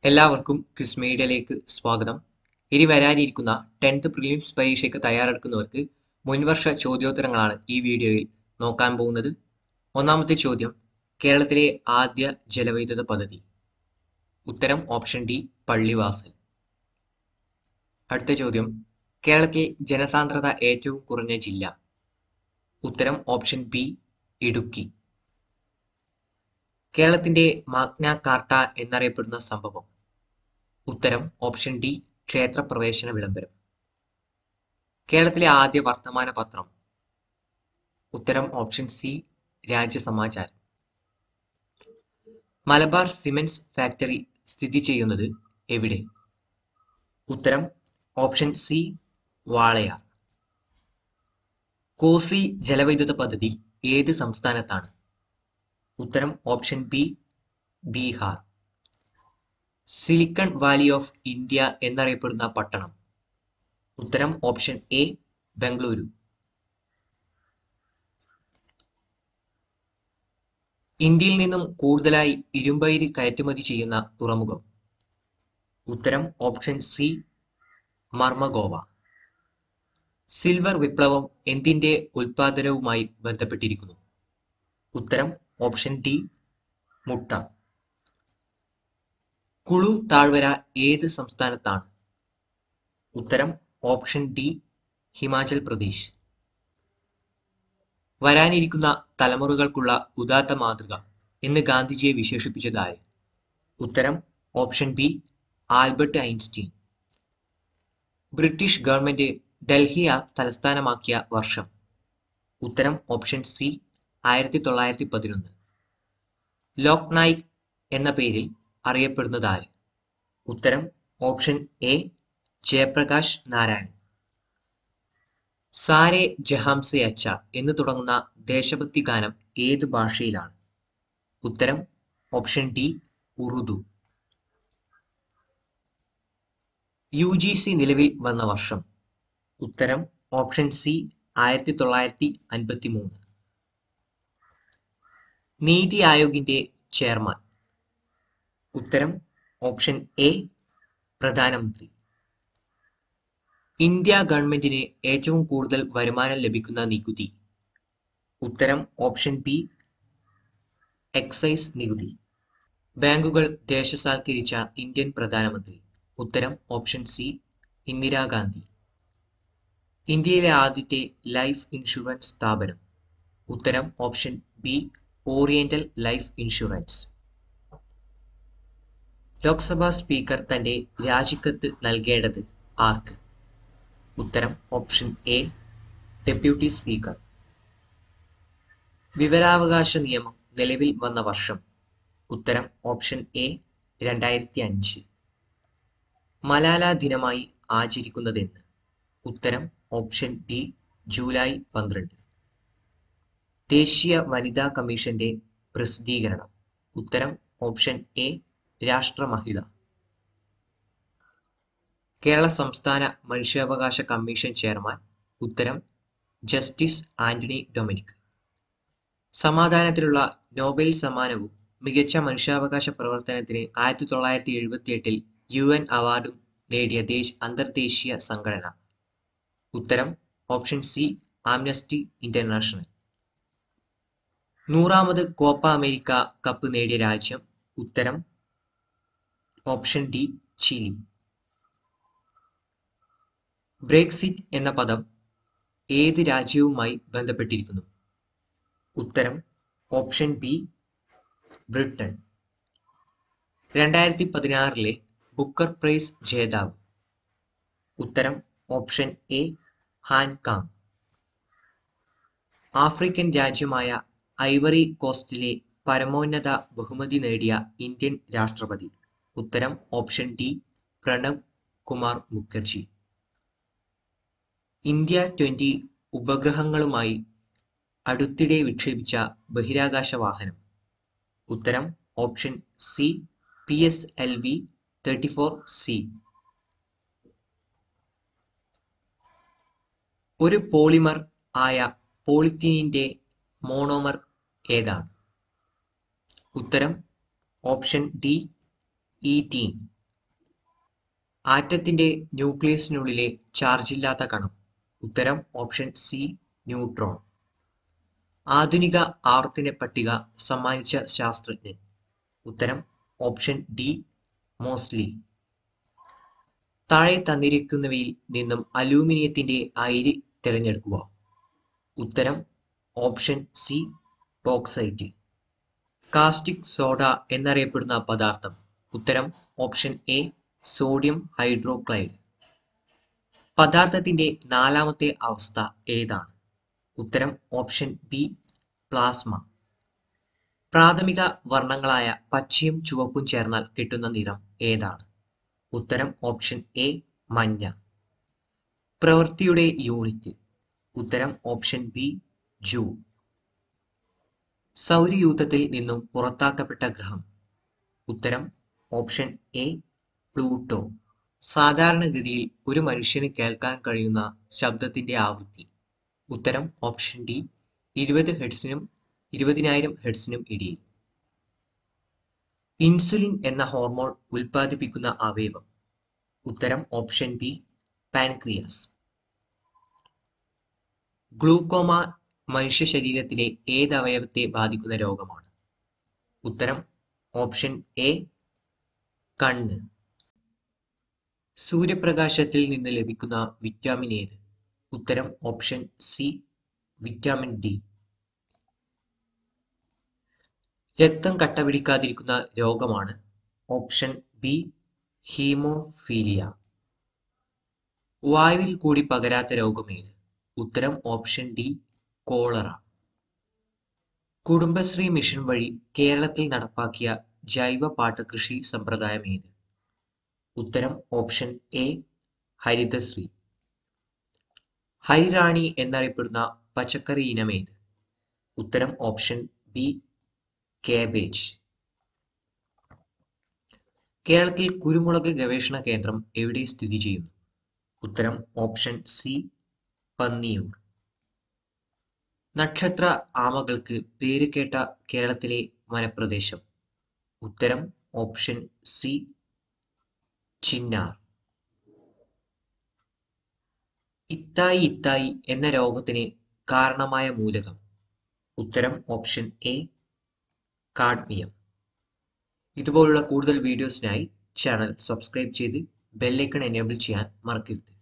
എല്ലാവർക്കും ക്വിസ് മീഡിയയിലേക്ക് സ്വാഗതം. ഇനി വരാനിരിക്കുന്ന 10th പ്രിലിംസ് പരീക്ഷയ്ക്ക് തയ്യാറെടുക്കുന്നവർക്ക് മുൻവർഷ ചോദ്യോത്തരങ്ങളാണ് ഈ വീഡിയോയിൽ നോക്കാൻ പോകുന്നത്. ഒന്നാമത്തെ ചോദ്യം, കേരളത്തിലെ ആദ്യ ജലവൈദ്യുത പദ്ധതി. ഉത്തരം ഓപ്ഷൻ ഡി, പള്ളിവാസൽ. അടുത്ത ചോദ്യം, കേരളത്തിൽ ജനസാന്ദ്രത ഏറ്റവും കുറഞ്ഞ ജില്ല. ഉത്തരം ഓപ്ഷൻ ബി, ഇടുക്കി. കേരളത്തിന്റെ മാഗ്ന കാർട്ട എന്നറിയപ്പെടുന്ന സംഭവം. ഉത്തരം ഓപ്ഷൻ ഡി, ക്ഷേത്രപ്രവേശന വിളംബരം. കേരളത്തിലെ ആദ്യ വർത്തമാന പത്രം. ഉത്തരം option C, Rajyasamacharam. Malabar cements factory സ്ഥിതി ചെയ്യുന്നത് എവിടെ? ഉത്തരം ഓപ്ഷൻ സി, വാളയാർ. കോസി ജലവൈദ്യുത പദ്ധതി ഏത് സംസ്ഥാനത്താണ്? ഉത്തരം option B, Bihar. Silicon valley of India എന്നറിയപ്പെടുന്ന പട്ടണം. ഉത്തരം ഓപ്ഷൻ എ, ബംഗളൂരു. ഇന്ത്യയിൽ നിന്നും കൂടുതലായി ഇരുമ്പയിര് കയറ്റുമതി ചെയ്യുന്ന തുറമുഖം. ഉത്തരം ഓപ്ഷൻ സി, മർമഗോവ. സിൽവർ വിപ്ലവം എന്തിന്റെ ഉൽപാദനവുമായി ബന്ധപ്പെട്ടിരിക്കുന്നു? ഉത്തരം ഓപ്ഷൻ ഡി, മുട്ട. കുളു താഴ്വര ഏത് സംസ്ഥാനത്താണ്? ഉത്തരം ഓപ്ഷൻ ഡി, ഹിമാചൽ പ്രദേശ്. വരാനിരിക്കുന്ന തലമുറകൾക്കുള്ള ഉദാത്ത മാതൃക എന്ന് ഗാന്ധിജിയെ വിശേഷിപ്പിച്ചതായി? ഉത്തരം option B, Albert Einstein. British government Delhi തലസ്ഥാനമാക്കിയ വർഷം. ഉത്തരം ഓപ്ഷൻ സി, 1911. ലോക് നായിക് എന്ന പേരിൽ അറിയപ്പെടുന്നതാര്? ഉത്തരം ഓപ്ഷൻ എ, ജയപ്രകാശ് നാരായൺ. സാരെ ജഹാംസെ അച്ച എന്ന് തുടങ്ങുന്ന ദേശഭക്തി ഗാനം ഏത് ഭാഷയിലാണ്? ഉത്തരം ഓപ്ഷൻ ഡി, ഉറുദു. UGC നിലവിൽ വന്ന വർഷം. ഉത്തരം ഓപ്ഷൻ സി, 1953. നീതി ആയോഗിന്റെ ചെയർമാൻ. ഉത്തരം ഓപ്ഷൻ എ, പ്രധാനമന്ത്രി. ഇന്ത്യ ഗവൺമെന്റിന് ഏറ്റവും കൂടുതൽ വരുമാനം ലഭിക്കുന്ന നികുതി. ഉത്തരം ഓപ്ഷൻ ബി, എക്സൈസ് നികുതി. ബാങ്കുകൾ ദേശസാൽക്കരിച്ച ഇന്ത്യൻ പ്രധാനമന്ത്രി. ഉത്തരം ഓപ്ഷൻ സി, ഇന്ദിരാഗാന്ധി. ഇന്ത്യയിലെ ആദ്യത്തെ ലൈഫ് ഇൻഷുറൻസ് സ്ഥാപനം. ഉത്തരം option B, oriental life insurance. Lok Sabha speaker തന്റെ രാജിക്കത്ത് നൽകേണ്ടത് ആർക്ക്? ഉത്തരം ഓപ്ഷൻ എ, ഡെപ്യൂട്ടി സ്പീക്കർ. വിവരാവകാശ നിയമം നിലവിൽ വന്ന വർഷം. ഉത്തരം ഓപ്ഷൻ എ, 2005. മലാല ദിനമായി ആചരിക്കുന്നതെന്ന്? ഉത്തരം ഓപ്ഷൻ ബി, ജൂലൈ 12. ദേശീയ വനിതാ കമ്മീഷന്റെ പ്രസിദ്ധീകരണം. ഉത്തരം ഓപ്ഷൻ എ, രാഷ്ട്രമഹിള. കേരള സംസ്ഥാന മനുഷ്യാവകാശ കമ്മീഷൻ ചെയർമാൻ. ഉത്തരം ജസ്റ്റിസ് ആന്റണി ഡൊമിനിക്. സമാധാനത്തിനുള്ള നോബൽ സമ്മാനവും മികച്ച മനുഷ്യാവകാശ പ്രവർത്തനത്തിന് 1978 UN അവാർഡും നേടിയ അന്തർദേശീയ സംഘടന. ഉത്തരം ഓപ്ഷൻ സി, ആംനസ്റ്റി ഇന്റർനാഷണൽ. 100ാമത് കോപ്പ അമേരിക്ക കപ്പ് നേടിയ രാജ്യം. ഉത്തരം ഓപ്ഷൻ ഡി, ചിലി. ബ്രെക്സിറ്റ് എന്ന പദം ഏത് രാജ്യവുമായി ബന്ധപ്പെട്ടിരിക്കുന്നു? ഉത്തരം option B, Britain. 2016 Booker prize ജേതാവ്. ഉത്തരം ഓപ്ഷൻ എ, ഹാൻകാങ്. ആഫ്രിക്കൻ രാജ്യമായ ഐവറി കോസ്റ്റിലെ പരമോന്നത ബഹുമതി നേടിയ ഇന്ത്യൻ രാഷ്ട്രപതി. ഉത്തരം option D, Pranab Kumar Mukherjee. India 20 ഉപഗ്രഹങ്ങളുമായി അടുത്തിടെ വിക്ഷേപിച്ച ബഹിരാകാശ വാഹനം. ഉത്തരം ഓപ്ഷൻ സി, PSLV-34C. ഒരു പോളിമർ ആയ പോളിത്തീനിന്റെ മോണോമർ ഏതാണ്? ഉത്തരം ഓപ്ഷൻ ഡി, ഈത്തീൻ. ആറ്റത്തിന്റെ ന്യൂക്ലിയസിനുള്ളിലെ ചാർജില്ലാത്ത കണം. ഉത്തരം ഓപ്ഷൻ സി ന്യൂട്രോൺ. ആധുനിക ആവർത്തന പട്ടിക സമ്മാനിച്ച ശാസ്ത്രജ്ഞൻ. ഉത്തരം ഓപ്ഷൻ ഡി മോസ്ലി. താഴെ തന്നിരിക്കുന്നവയിൽ നിന്നും അലൂമിനിയത്തിന്റെ അയിര് തിരഞ്ഞെടുക്കുക. ഉത്തരം option C bauxite. Caustic soda എന്നറിയപ്പെടുന്ന പദാർത്ഥം. ഉത്തരം ഓപ്ഷൻ എ സോഡിയം ഹൈഡ്രോക്സൈഡ്. പദാർത്ഥത്തിന്റെ നാലാമത്തെ അവസ്ഥ ഏതാണ്? ഉത്തരം ഓപ്ഷൻ ബി പ്ലാസ്മ. പ്രാഥമിക വർണ്ണങ്ങളായ പച്ചയും ചുവപ്പും ചേർന്നാൽ കിട്ടുന്ന നിറം ഏതാണ്? ഉത്തരം ഓപ്ഷൻ എ മഞ്ഞ. പ്രവൃത്തിയുടെ യൂണിറ്റ്. ഉത്തരം ഓപ്ഷൻ ബി ജൂൾ. സൗരയൂഥത്തിൽ നിന്നും പുറത്താക്കപ്പെട്ട ഗ്രഹം. ഉത്തരം ഓപ്ഷൻ എ പ്ലൂട്ടോ. സാധാരണഗതിയിൽ ഒരു മനുഷ്യന് കേൾക്കാൻ കഴിയുന്ന ശബ്ദത്തിന്റെ ആവൃത്തി. ഉത്തരം ഓപ്ഷൻ ഡി 20 ഹെർട്സിനും 20,000 ഹെർട്സിനും ഇടയിൽ. ഇൻസുലിൻ എന്ന ഹോർമോൺ ഉൽപ്പാദിപ്പിക്കുന്ന അവയവം. ഉത്തരം ഓപ്ഷൻ ബി പാൻക്രിയാസ്. ഗ്ലൂക്കോമ മനുഷ്യ ശരീരത്തിലെ ഏത് അവയവത്തെ ബാധിക്കുന്ന രോഗമാണ്? ഉത്തരം ഓപ്ഷൻ എ കണ്ണ്. സൂര്യപ്രകാശത്തിൽ നിന്ന് ലഭിക്കുന്ന വിറ്റാമിൻ ഏത്? ഉത്തരം ഓപ്ഷൻ സി വിറ്റാമിൻ ഡി. രക്തം കട്ടപിടിക്കാതിരിക്കുന്ന രോഗമാണ്? Option B haemophilia. വായുവിൽ കൂടി പകരാത്ത രോഗം ഏത്? ഉത്തരം option D cholera. Kudumbashree mission വഴി കേരളത്തിൽ നടപ്പാക്കിയ ജൈവ പാട്ടകൃഷി സമ്പ്രദായം ഏത്? ഉത്തരം ഓപ്ഷൻ എ ഹരിതശ്രീ. ഹരിറാണി എന്നറിയപ്പെടുന്ന പച്ചക്കറി ഇനം ഏത്? ഉത്തരം ഓപ്ഷൻ ബി കാബേജ്. കേരളത്തിൽ കുരുമുളക് ഗവേഷണ കേന്ദ്രം എവിടെ സ്ഥിതി ചെയ്യുന്നു? ഉത്തരം ഓപ്ഷൻ സി പന്നിയൂർ. നക്ഷത്ര ആമകൾക്ക് പേരുകേട്ട കേരളത്തിലെ വനപ്രദേശം. ഉത്തരം option C Chinnar. Itai itai എന്ന രോഗത്തിന് കാരണമായ മൂലകം. ഉത്തരം ഓപ്ഷൻ എ കാഡ്മിയം. ഇതുപോലുള്ള കൂടുതൽ വീഡിയോസിനായി ചാനൽ സബ്സ്ക്രൈബ് ചെയ്ത് ബെല്ലൈക്കൺ എനേബിൾ ചെയ്യാൻ മറക്കരുത്.